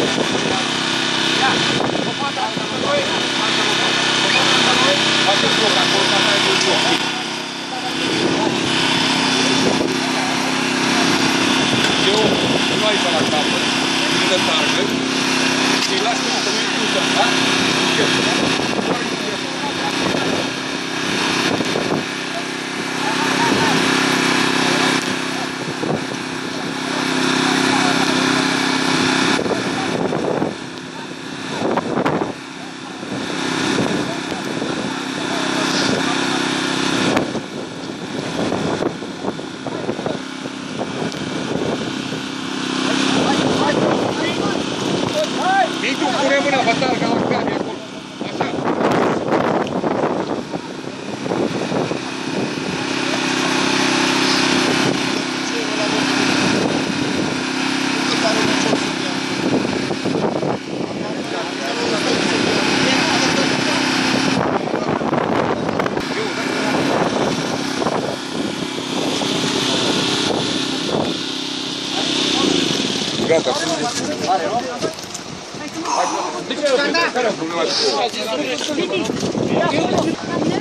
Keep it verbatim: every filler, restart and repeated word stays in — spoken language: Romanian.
Faceți loc acolo, ca să ai un loc. Eu nu aici la capăt, în detalje, și îi lași să nu-i putem, da? Micu, pune mâna pe targa la cani acolo. Așa. Gata. De ce? Care e problema?